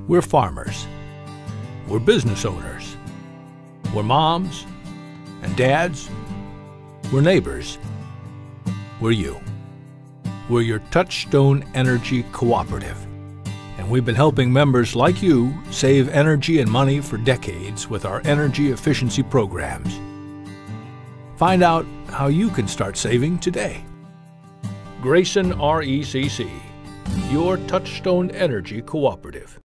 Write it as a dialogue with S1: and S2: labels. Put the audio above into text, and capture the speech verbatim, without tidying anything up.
S1: We're farmers. We're business owners. We're moms and dads. We're neighbors. We're you. We're your Touchstone Energy Cooperative. And we've been helping members like you save energy and money for decades with our energy efficiency programs. Find out how you can start saving today. Grayson R E C C, your Touchstone Energy Cooperative.